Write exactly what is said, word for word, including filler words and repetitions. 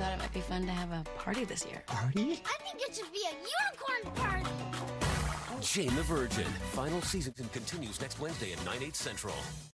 thought it might be fun to have a party this year. Party? I think it should be a unicorn party. Jane the Virgin. Final season continues next Wednesday at nine, eight central.